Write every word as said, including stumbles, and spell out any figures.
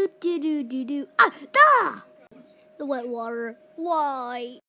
do do do do do. Ah, ah! The wet water. Why?